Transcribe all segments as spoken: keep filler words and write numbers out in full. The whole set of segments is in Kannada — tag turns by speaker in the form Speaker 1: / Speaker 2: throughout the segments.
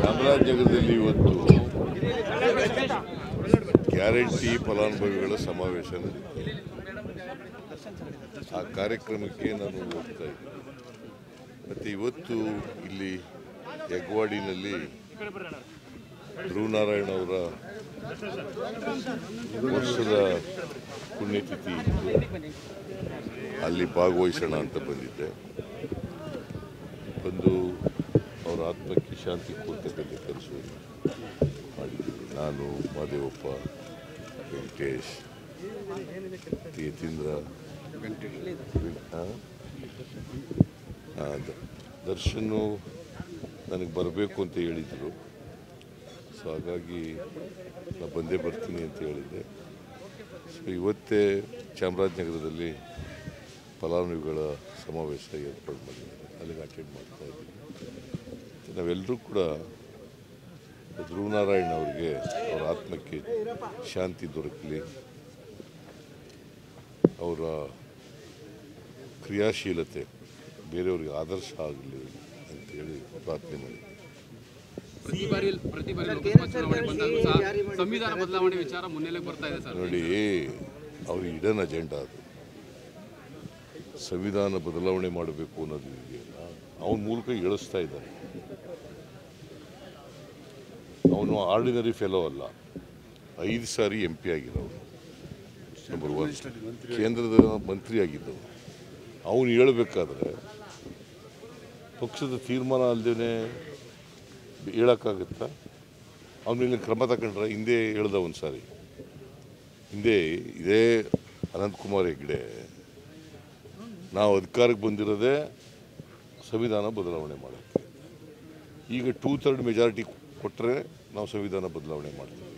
Speaker 1: ಚಾಮರಾಜನಗರದಲ್ಲಿ ಇವತ್ತು ಗ್ಯಾರಂಟಿ ಫಲಾನುಭವಿಗಳ ಸಮಾವೇಶ ನಡೆದಿದೆ. ಆ ಕಾರ್ಯಕ್ರಮಕ್ಕೆ ನಾನು ಹೋಗ್ತಾ ಇದ್ದೆ. ಮತ್ತು ಇವತ್ತು ಇಲ್ಲಿ ಹೆಗ್ವಾಡಿನಲ್ಲಿ ಧ್ರುವನಾರಾಯಣ ಅವರ ವರ್ಷದ ಪುಣ್ಯತಿಥಿ ಇತ್ತು. ಅಲ್ಲಿ ಭಾಗವಹಿಸೋಣ ಅಂತ ಬಂದಿದ್ದೆ. ಬಂದು ಅವರ ಆತ್ಮಕ್ಕೆ ಶಾಂತಿ ಕೊಡ್ತಕ್ಕಂಥ ಕೆಲಸವನ್ನು ಮಾಡಿದ್ದೀವಿ. ನಾನು, ಮಾದೇವಪ್ಪ, ವೆಂಕಟೇಶ್, ಯತೀಂದ್ರ, ದರ್ಶನ್ನು ನನಗೆ ಬರಬೇಕು ಅಂತ ಹೇಳಿದರು. ಸೊ ಹಾಗಾಗಿ ನಾನು ಬಂದೇ ಬರ್ತೀನಿ ಅಂತ ಹೇಳಿದ್ದೆ. ಸೊ ಇವತ್ತೇ ಚಾಮರಾಜನಗರದಲ್ಲಿ ಫಲಾನುಭವಿಗಳ ಸಮಾವೇಶ ಏರ್ಪಾಡು ಮಾಡಿದ್ದಾರೆ. ಅಲ್ಲಿಗೆ ಅಟೆಂಡ್ ಮಾಡ್ತಾ ಇದ್ದೀವಿ. ನಾವೆಲ್ಲರೂ ಕೂಡ ಧ್ರುವನಾರಾಯಣ ಅವರಿಗೆ ಅವರ ಆತ್ಮಕ್ಕೆ ಶಾಂತಿ ದೊರಕಲಿ, ಅವರ ಕ್ರಿಯಾಶೀಲತೆ ಬೇರೆಯವರಿಗೆ ಆದರ್ಶ ಆಗಲಿ ಅಂತೇಳಿ ಪ್ರಾರ್ಥನೆ ಮಾಡಿದ್ವಿ.
Speaker 2: ಪ್ರತಿ ಬಾರಿ ಪ್ರತಿ ಬಾರಿ ಲೋಕಸಭಾ ಚುನಾವಣೆ ಬಂದಾಗ ಸಹ ಸಂವಿಧಾನ ಬದಲಾವಣೆ ವಿಚಾರ ಮುನ್ನೆಲೆಗೆ ಬರ್ತಾ ಇದೆ ಸರ್.
Speaker 1: ನೋಡಿ, ಅವ್ರ ಇಡನ್ ಅಜೆಂಡಾ ಅದು. ಸಂವಿಧಾನ ಬದಲಾವಣೆ ಮಾಡಬೇಕು ಅನ್ನೋದು ಇದೆಯಲ್ಲ, ಅವನ ಮೂಲಕ ಹೇಳಿಸ್ತಾ ಇದ್ದಾನೆ. ಅವನು ಆರ್ಡಿನರಿ ಫೆಲೋ ಅಲ್ಲ, ಐದು ಸಾರಿ ಎಂ ಪಿ ಆಗಿರೋನು, ನಂಬರ್ ಒನ್ ಕೇಂದ್ರದ ಮಂತ್ರಿ ಆಗಿದ್ದವು. ಅವನು ಹೇಳಬೇಕಾದ್ರೆ ಪಕ್ಷದ ತೀರ್ಮಾನ ಅಲ್ಲದೇ ಹೇಳೋಕ್ಕಾಗುತ್ತಾ? ಅವನ ಮೇಲೆ ಕ್ರಮ ತಗೊಂಡ್ರೆ ಹಿಂದೆ ಹೇಳ್ದ ಒಂದು ಸಾರಿ. ಹಿಂದೆ ಇದೇ ಅನಂತಕುಮಾರ್ ಹೆಗ್ಡೆ ನಾವು ಅಧಿಕಾರಕ್ಕೆ ಬಂದಿರೋದೇ ಸಂವಿಧಾನ ಬದಲಾವಣೆ ಮಾಡೋಕ್ಕೆ. ಈಗ ಟೂ ಥರ್ಡ್ ಮೆಜಾರಿಟಿ ಕೊಟ್ಟರೆ ನಾವು ಸಂವಿಧಾನ ಬದಲಾವಣೆ ಮಾಡ್ತೀವಿ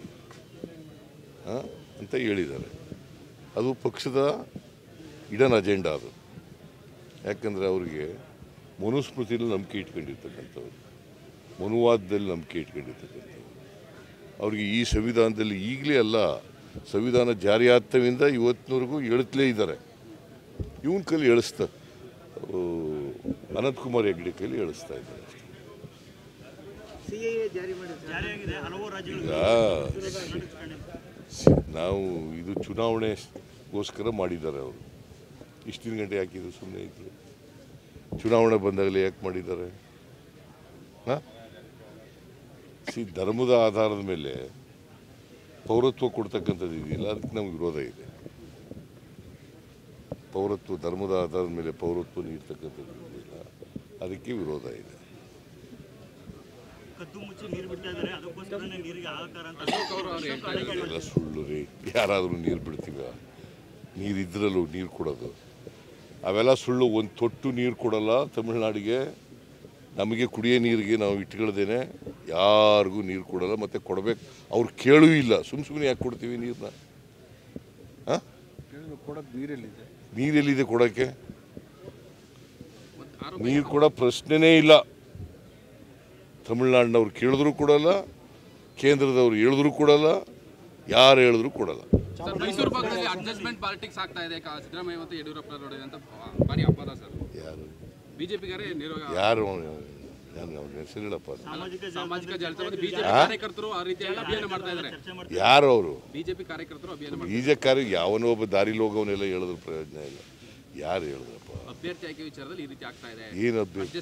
Speaker 1: ಅಂತ ಹೇಳಿದ್ದಾರೆ. ಅದು ಪಕ್ಷದ ಇಡನ್ ಅಜೆಂಡಾ ಅದು. ಯಾಕಂದರೆ ಅವರಿಗೆ ಮನುಸ್ಮೃತಿಯಲ್ಲಿ ನಂಬಿಕೆ ಇಟ್ಕೊಂಡಿರ್ತಕ್ಕಂಥವ್ರು, ಮನುವಾದದಲ್ಲಿ ನಂಬಿಕೆ ಇಟ್ಕೊಂಡಿರ್ತಕ್ಕಂಥವ್ರು. ಅವ್ರಿಗೆ ಈ ಸಂವಿಧಾನದಲ್ಲಿ ಈಗಲೇ ಅಲ್ಲ, ಸಂವಿಧಾನ ಜಾರಿ ಆದವಿಂದ ಇವತ್ತಿನವರೆಗೂ ಹೇಳುತ್ತಲೇ ಇದ್ದಾರೆ. ಇವನ ಕೈಲಿ ಹೇಳಿಸ್ತಾ ಅನಂತಕುಮಾರ್ ಹೆಗ್ಡೆ ಕೈಲಿ ಹೇಳಿಸ್ತಾ ಇದ್ದಾರೆ. ಈಗ ನಾವು ಇದು ಚುನಾವಣೆಗೋಸ್ಕರ ಮಾಡಿದ್ದಾರೆ. ಅವರು ಇಷ್ಟಿನ ಗಂಟೆ ಹಾಕಿದ್ರು, ಸುಮ್ಮನೆ ಇದ್ರು. ಚುನಾವಣೆ ಬಂದಾಗಲೇ ಯಾಕೆ ಮಾಡಿದ್ದಾರೆ? ಹಾಂ, ಸಿ ಧರ್ಮದ ಆಧಾರದ ಮೇಲೆ ಪೌರತ್ವ ಕೊಡ್ತಕ್ಕಂಥದ್ದು ಇದೆಯಲ್ಲ, ಅದಕ್ಕೆ ನಮ್ಗೆ ವಿರೋಧ ಇದೆ. ಪೌರತ್ವ ಧರ್ಮದ ಆಧಾರದ ಮೇಲೆ ಪೌರತ್ವ ನೀಡ್ತಕ್ಕಂಥದ್ದು ಇದೆಯಲ್ಲ, ಅದಕ್ಕೆ ವಿರೋಧ ಇದೆ. ಎಲ್ಲ ಸುಳ್ಳು ರೀ. ಯಾರಾದರೂ ನೀರು ಬಿಡ್ತೀವ? ನೀರಿದ್ರಲ್ಲೂ ನೀರು ಕೊಡೋದು ಅವೆಲ್ಲ ಸುಳ್ಳು. ಒಂದು ತೊಟ್ಟು ನೀರು ಕೊಡಲ್ಲ ತಮಿಳ್ನಾಡಿಗೆ. ನಮಗೆ ಕುಡಿಯೋ ನೀರಿಗೆ ನಾವು ಇಟ್ಕೊಳ್ದೇನೆ ಯಾರಿಗೂ ನೀರು ಕೊಡಲ್ಲ. ಮತ್ತು ಕೊಡಬೇಕು, ಅವ್ರು ಕೇಳೂ ಇಲ್ಲ. ಸುಮ್ಮ ಸುಮ್ಮನೆ ಯಾಕೆ ಕೊಡ್ತೀವಿ ನೀರನ್ನ? ಹಾಂ, ಕೊಡೋಕ್ಕೆ ನೀರೆಲ್ಲಿದೆ? ನೀರೆಲ್ಲಿದೆ ಕೊಡೋಕ್ಕೆ? ನೀರು ಕೊಡೋ ಪ್ರಶ್ನೆನೇ ಇಲ್ಲ. ತಮಿಳ್ನಾಡಿನವ್ರು ಕೇಳಿದ್ರು ಕೊಡಲ್ಲ, ಕೇಂದ್ರದವ್ರು ಹೇಳಿದ್ರು ಕೊಡಲ್ಲ, ಯಾರು ಹೇಳಿದ್ರು ಕೊಡಲ್ಲ.
Speaker 2: ಮೈಸೂರು ಭಾಗದಲ್ಲಿ ಅಡ್ಜಸ್ಟ್ಮೆಂಟ್ ಪಾಲಿಟಿಕ್ಸ್ ಆಗ್ತಾ ಇದೆ. ಸಿದ್ದರಾಮಯ್ಯ ಮತ್ತು ಯಡಿಯೂರಪ್ಪ ಅಂತ ಭಾರಿ ಅಪವಾದ ಸರ್. ಯಾರು ಬಿಜೆಪಿಗಾರೆ
Speaker 1: ಯಾರು ಹೆಸರು ಹೇಳಪ್ಪ.
Speaker 2: ಸಾಮಾಜಿಕ ಜಾಲತಾಣದಲ್ಲಿ ಬಿಜೆಪಿ ಕಾರ್ಯಕರ್ತರು ಆ ರೀತಿ ಅಭಿಯಾನ ಮಾಡ್ತಾ ಇದ್ದಾರೆ.
Speaker 1: ಯಾರು ಅವರು?
Speaker 2: ಬಿಜೆಪಿ ಕಾರ್ಯಕರ್ತರು ಅಭಿಯಾನ.
Speaker 1: ಬಿಜೆಪಿ ಕಾರ್ಯ ಯಾವನೋ ಒಬ್ಬ ದಾರಿಲಿ ಹೋಗೋವನ್ನೆಲ್ಲ ಹೇಳಿದ್ರು ಪ್ರಯೋಜನ ಇಲ್ಲ. ಯಾರು ಹೇಳಿದ್ರಪ್ಪ?
Speaker 2: ಅಭ್ಯರ್ಥಿ ಆಯ್ಕೆ ವಿಚಾರದಲ್ಲಿ ಈ ರೀತಿ ಆಗ್ತಾ ಇದೆ.
Speaker 1: ಏನು ಅಭ್ಯರ್ಥಿ?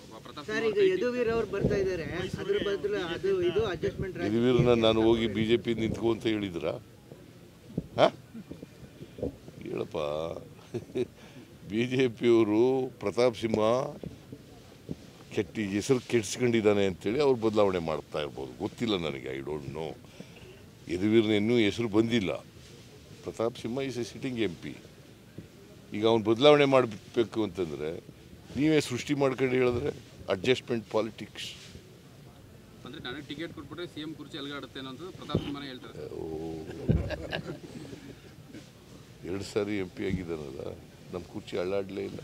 Speaker 1: ಯದುವೀರನ್ನ ನಾನು ಹೋಗಿ ಬಿಜೆಪಿ ನಿಂತ್ಕೊ ಅಂತ ಹೇಳಿದ್ರ? ಹೇಳಪ್ಪ. ಬಿಜೆಪಿಯವರು ಪ್ರತಾಪ್ ಸಿಂಹ ಕೆಟ್ಟಿ ಹೆಸರು ಕೆಡ್ಸ್ಕೊಂಡಿದ್ದಾನೆ ಅಂತೇಳಿ ಅವ್ರು ಬದಲಾವಣೆ ಮಾಡ್ತಾ ಇರ್ಬೋದು, ಗೊತ್ತಿಲ್ಲ ನನಗೆ. I don't know. ಯದುವೀರನ ಇನ್ನೂ ಹೆಸರು ಬಂದಿಲ್ಲ. Pratap Simha is a sitting M P. ಈಗ ಅವ್ನು ಬದಲಾವಣೆ ಮಾಡಬೇಕು ಅಂತಂದರೆ ನೀವೇ ಸೃಷ್ಟಿ ಮಾಡ್ಕೊಂಡು ಹೇಳಿದ್ರೆ ಅಡ್ಜಸ್ಟ್ಮೆಂಟ್ ಪಾಲಿಟಿಕ್ಸ್.
Speaker 2: ಅಂದರೆ ನನಗೆ ಟಿಕೆಟ್ ಕೊಟ್ಬಿಟ್ರೆ ಸಿ ಎಂ ಕುರ್ಚಿ ಅಲ್ಗಾಡುತ್ತೆ ಅನ್ನೋದು ಪ್ರತಾಪ್ ಸಿಂಹನೇ ಹೇಳ್ತಾರೆ.
Speaker 1: ಎರಡು ಸಾರಿ ಎಂ ಪಿ ಆಗಿದ್ದಾನಲ್ಲ, ನಮ್ಮ ಕುರ್ಚಿ ಅಳ್ಳಾಡಲೇ ಇಲ್ಲ.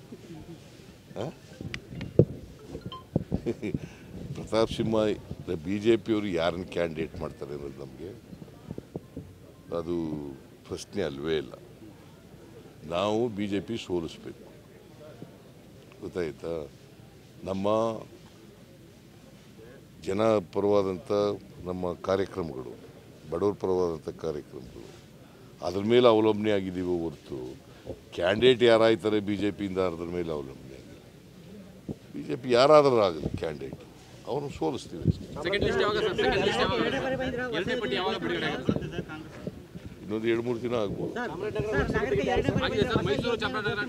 Speaker 1: ಪ್ರತಾಪ್ ಸಿಂಹ ಬಿ ಜೆ ಪಿಯವರು ಯಾರನ್ನು ಕ್ಯಾಂಡಿಡೇಟ್ ಮಾಡ್ತಾರೆ ಅನ್ನೋದು ನಮಗೆ ಅದು ಪ್ರಶ್ನೆ ಅಲ್ವೇ ಇಲ್ಲ. ನಾವು ಬಿ ಜೆ ಪಿ ಸೋಲಿಸ್ಬೇಕು, ಗೊತ್ತಾಯ್ತಾ? ನಮ್ಮ ಜನಪರವಾದಂಥ ನಮ್ಮ ಕಾರ್ಯಕ್ರಮಗಳು, ಬಡವರ ಪರವಾದಂಥ ಕಾರ್ಯಕ್ರಮಗಳು, ಅದ್ರ ಮೇಲೆ ಅವಲಂಬನೆ ಆಗಿದ್ದೀವಿ ಹೊರತು ಕ್ಯಾಂಡಿಡೇಟ್ ಯಾರಾಯ್ತಾರೆ ಬಿ ಜೆ ಪಿಯಿಂದ ಅದ್ರ ಮೇಲೆ ಅವಲಂಬನೆ ಆಗಿಲ್ಲ. ಬಿ ಜೆ ಪಿ ಯಾರಾದರೂ ಆಗಲಿ ಕ್ಯಾಂಡಿಡೇಟ್ ಅವನು ಸೋಲಿಸ್ತೀವಿ.
Speaker 2: ಸೆಕೆಂಡ್ ಲಿಸ್ಟ್ ಯಾವಾಗ ಸರ್? ಸೆಕೆಂಡ್ ಲಿಸ್ಟ್ ಯಾವಾಗ? ಎರಡನೇ ಪಟ್ಟಿ ಯಾವಾಗ ಬಿಡುಗಡೆ ಆಗುತ್ತೆ?
Speaker 1: ಇನ್ನೊಂದು ಎರಡು ಮೂರು ದಿನ ಆಗ್ಬೋದು.
Speaker 2: ಆಗಿದೆ ಸರ್. ಮೈಸೂರು ಚಾಮರಾಜನಗರ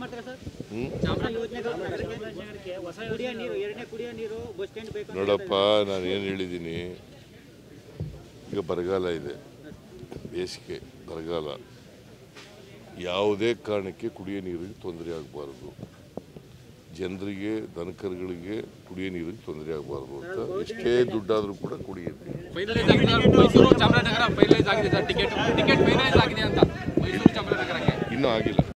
Speaker 1: ನೋಡಪ್ಪ, ನಾನು ಏನು ಹೇಳಿದ್ದೀನಿ, ಈಗ ಬರಗಾಲ ಇದೆ, ಬೇಸಿಗೆ ಬರಗಾಲ, ಯಾವುದೇ ಕಾರಣಕ್ಕೆ ಕುಡಿಯೋ ನೀರಿಗೆ ತೊಂದರೆ ಆಗಬಾರ್ದು, ಜನರಿಗೆ ದನಕರುಗಳಿಗೆ ಕುಡಿಯೋ ನೀರಿಗೆ ತೊಂದರೆ ಆಗಬಾರ್ದು ಅಂತ ಎಷ್ಟೇ ದುಡ್ಡಾದರೂ ಕೂಡ ಕುಡಿಯುತ್ತೆ.
Speaker 2: ಫೈನಲೈಸ್ ಆಗಿದೆ ಮೈಸೂರು ಚಾಮರಾಜನಗರ ಫೈನಲೈಸ್ ಆಗಿದೆ ಸರ್. ಟಿಕೆಟ್ ಟಿಕೆಟ್ ಫೈನಲೈಸ್ ಆಗಿದೆ ಅಂತ ಮೈಸೂರು ಚಾಮರಾಜನಗರಕ್ಕೆ
Speaker 1: ಇನ್ನೂ ಆಗಿಲ್ಲ.